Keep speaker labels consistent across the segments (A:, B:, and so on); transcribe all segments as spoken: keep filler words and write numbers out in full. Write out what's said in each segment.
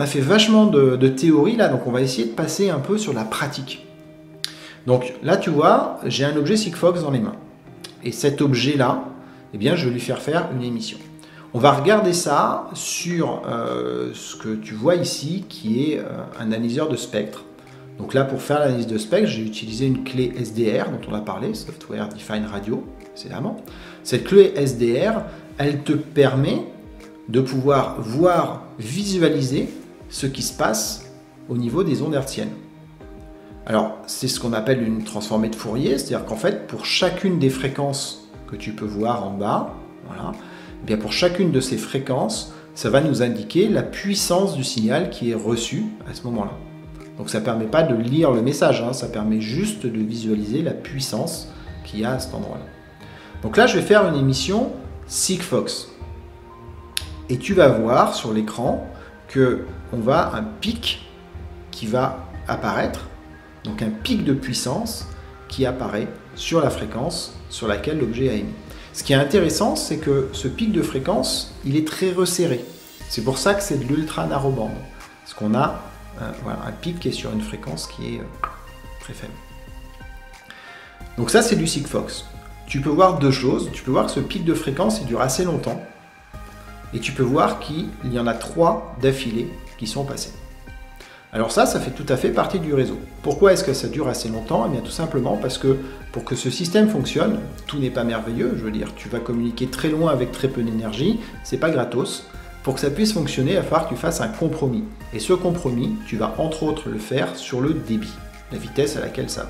A: a fait vachement de, de théorie là, donc on va essayer de passer un peu sur la pratique. Donc là, tu vois, j'ai un objet Sigfox dans les mains. Et cet objet-là, eh bien, je vais lui faire faire une émission. On va regarder ça sur euh, ce que tu vois ici, qui est euh, un analyseur de spectre. Donc là, pour faire l'analyse de spectre, j'ai utilisé une clé S D R, dont on a parlé, Software Defined Radio, précédemment. Cette clé S D R, elle te permet de pouvoir voir, visualiser ce qui se passe au niveau des ondes hertziennes. Alors, c'est ce qu'on appelle une transformée de Fourier, c'est-à-dire qu'en fait, pour chacune des fréquences que tu peux voir en bas, voilà, eh bien pour chacune de ces fréquences, ça va nous indiquer la puissance du signal qui est reçu à ce moment-là. Donc ça ne permet pas de lire le message, hein, ça permet juste de visualiser la puissance qu'il y a à cet endroit-là. Donc là, je vais faire une émission Sigfox. Et tu vas voir sur l'écran qu'on va un pic qui va apparaître, donc un pic de puissance qui apparaît sur la fréquence sur laquelle l'objet a émis. Ce qui est intéressant, c'est que ce pic de fréquence, il est très resserré. C'est pour ça que c'est de l'ultra narrowband. Parce qu'on a euh, voilà, un pic qui est sur une fréquence qui est euh, très faible. Donc ça, c'est du Sigfox. Tu peux voir deux choses. Tu peux voir que ce pic de fréquence, il dure assez longtemps. Et tu peux voir qu'il y en a trois d'affilée qui sont passés. Alors ça, ça fait tout à fait partie du réseau. Pourquoi est-ce que ça dure assez longtemps? Eh bien tout simplement parce que pour que ce système fonctionne, tout n'est pas merveilleux, je veux dire, tu vas communiquer très loin avec très peu d'énergie, c'est pas gratos. Pour que ça puisse fonctionner, il va falloir que tu fasses un compromis. Et ce compromis, tu vas entre autres le faire sur le débit, la vitesse à laquelle ça va.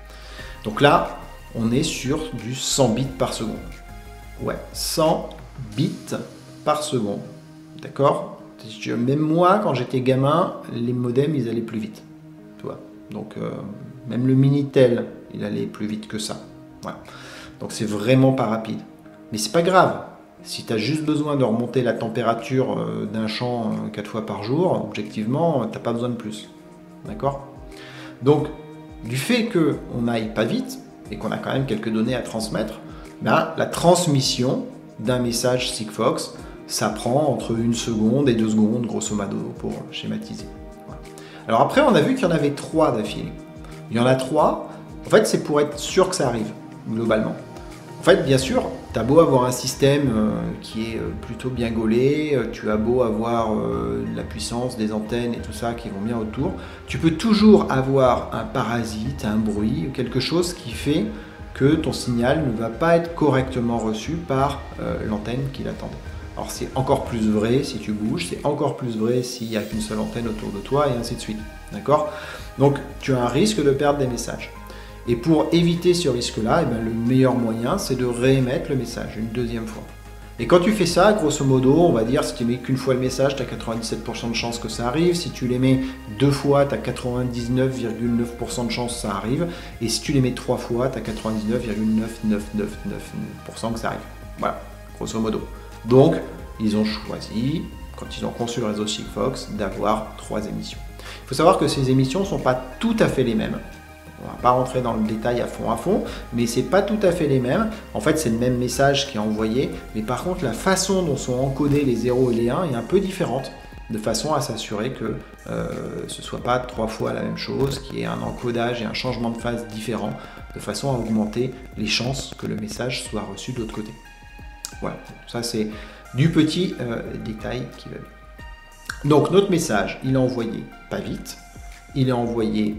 A: Donc là, on est sur du cent bits par seconde. Ouais, cent bits par seconde. D'accord? Même moi, quand j'étais gamin, les modems, ils allaient plus vite. Tu vois? Donc, euh, même le Minitel, il allait plus vite que ça. Voilà. Donc, c'est vraiment pas rapide. Mais c'est pas grave. Si tu as juste besoin de remonter la température euh, d'un champ euh, quatre fois par jour, objectivement, tu n'as pas besoin de plus. D'accord? Donc, du fait qu'on n'aille pas vite et qu'on a quand même quelques données à transmettre, ben, la transmission d'un message Sigfox, ça prend entre une seconde et deux secondes, grosso modo, pour schématiser. Voilà. Alors après, on a vu qu'il y en avait trois d'affilée. Il y en a trois, en fait, c'est pour être sûr que ça arrive, globalement. En fait, bien sûr, tu as beau avoir un système euh, qui est euh, plutôt bien gaulé, euh, tu as beau avoir euh, la puissance des antennes et tout ça qui vont bien autour, tu peux toujours avoir un parasite, un bruit, quelque chose qui fait que ton signal ne va pas être correctement reçu par euh, l'antenne qui l'attendait. Alors c'est encore plus vrai si tu bouges, c'est encore plus vrai s'il n'y a qu'une seule antenne autour de toi et ainsi de suite. D'accord? Donc tu as un risque de perdre des messages. Et pour éviter ce risque-là, eh bien, le meilleur moyen c'est de réémettre le message une deuxième fois. Et quand tu fais ça, grosso modo, on va dire si tu mets qu'une fois le message, tu as quatre-vingt-dix-sept pour cent de chances que ça arrive. Si tu les mets deux fois, tu as quatre-vingt-dix-neuf virgule neuf pour cent de chances que ça arrive. Et si tu les mets trois fois, tu as quatre-vingt-dix-neuf virgule neuf neuf neuf neuf pour cent que ça arrive. Voilà, grosso modo. Donc, ils ont choisi, quand ils ont conçu le réseau Sigfox, d'avoir trois émissions. Il faut savoir que ces émissions ne sont pas tout à fait les mêmes. On ne va pas rentrer dans le détail à fond à fond, mais ce n'est pas tout à fait les mêmes. En fait, c'est le même message qui est envoyé, mais par contre, la façon dont sont encodés les zéros et les un est un peu différente, de façon à s'assurer que euh, ce ne soit pas trois fois la même chose, qu'il y ait un encodage et un changement de phase différent, de façon à augmenter les chances que le message soit reçu de l'autre côté. Voilà, ça c'est du petit euh, détail qui va bien. Donc notre message, il est envoyé pas vite, il est envoyé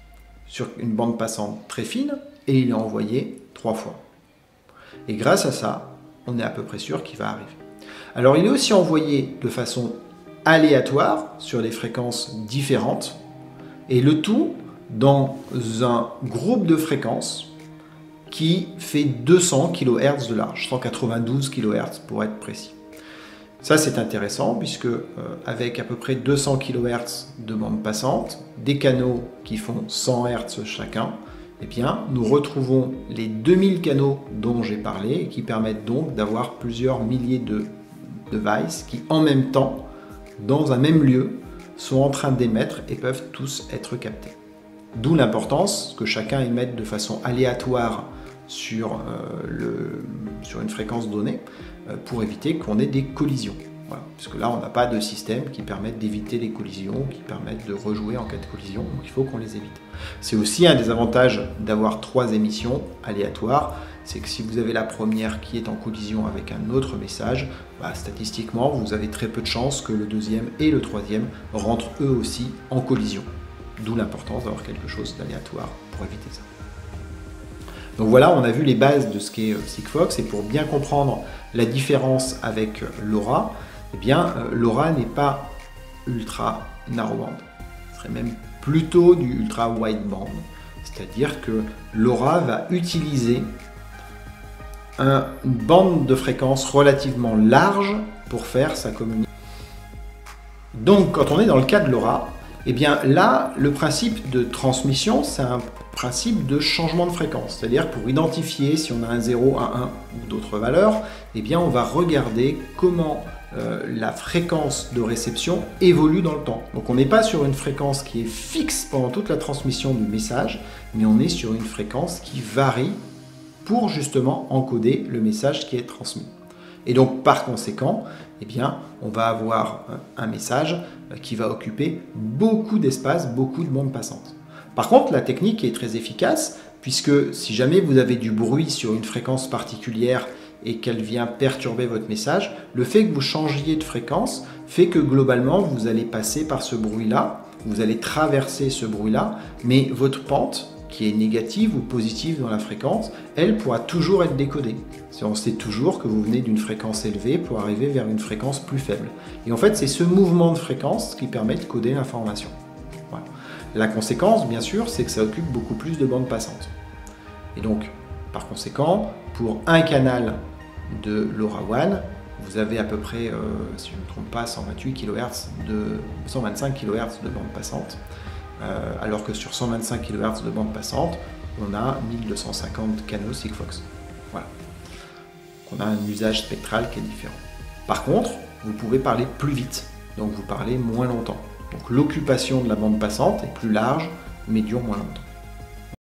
A: sur une bande passante très fine et il est envoyé trois fois. Et grâce à ça, on est à peu près sûr qu'il va arriver. Alors il est aussi envoyé de façon aléatoire sur des fréquences différentes et le tout dans un groupe de fréquences qui fait deux cents kilohertz de large, cent quatre-vingt-douze kilohertz pour être précis. Ça c'est intéressant puisque euh, avec à peu près deux cents kilohertz de bande passante, des canaux qui font cent hertz chacun, eh bien nous retrouvons les deux mille canaux dont j'ai parlé et qui permettent donc d'avoir plusieurs milliers de devices qui en même temps, dans un même lieu, sont en train d'émettre et peuvent tous être captés. D'où l'importance que chacun émette de façon aléatoire sur, euh, le, sur une fréquence donnée euh, pour éviter qu'on ait des collisions. Voilà, puisque là, on n'a pas de système qui permette d'éviter les collisions, qui permettent de rejouer en cas de collision, donc il faut qu'on les évite. C'est aussi un des avantages d'avoir trois émissions aléatoires, c'est que si vous avez la première qui est en collision avec un autre message, bah, statistiquement, vous avez très peu de chances que le deuxième et le troisième rentrent eux aussi en collision. D'où l'importance d'avoir quelque chose d'aléatoire pour éviter ça. Donc voilà, on a vu les bases de ce qu'est Sigfox, et pour bien comprendre la différence avec LoRa, eh bien, euh, LoRa n'est pas ultra narrowband, ce serait même plutôt du ultra wideband, c'est-à-dire que LoRa va utiliser un, une bande de fréquence relativement large pour faire sa communication. Donc, quand on est dans le cas de LoRa, eh bien là, le principe de transmission, c'est un principe de changement de fréquence. C'est-à-dire pour identifier si on a un zéro, un un ou d'autres valeurs, eh bien on va regarder comment euh, la fréquence de réception évolue dans le temps. Donc on n'est pas sur une fréquence qui est fixe pendant toute la transmission du message, mais on est sur une fréquence qui varie pour justement encoder le message qui est transmis. Et donc par conséquent, eh bien, on va avoir un message qui va occuper beaucoup d'espace, beaucoup de bande passante. Par contre, la technique est très efficace, puisque si jamais vous avez du bruit sur une fréquence particulière et qu'elle vient perturber votre message, le fait que vous changiez de fréquence fait que globalement, vous allez passer par ce bruit-là, vous allez traverser ce bruit-là, mais votre pente, qui est négative ou positive dans la fréquence, elle pourra toujours être décodée. On sait toujours que vous venez d'une fréquence élevée pour arriver vers une fréquence plus faible. Et en fait, c'est ce mouvement de fréquence qui permet de coder l'information. Voilà. La conséquence, bien sûr, c'est que ça occupe beaucoup plus de bandes passantes. Et donc, par conséquent, pour un canal de LoRaWAN, vous avez à peu près, euh, si je ne me trompe pas, cent vingt-huit kilohertz de, cent vingt-cinq kilohertz de bande passante. Euh, alors que sur cent vingt-cinq kilohertz de bande passante, on a mille deux cent cinquante canaux Sigfox. Voilà. On a un usage spectral qui est différent. Par contre, vous pouvez parler plus vite, donc vous parlez moins longtemps. Donc l'occupation de la bande passante est plus large, mais dure moins longtemps.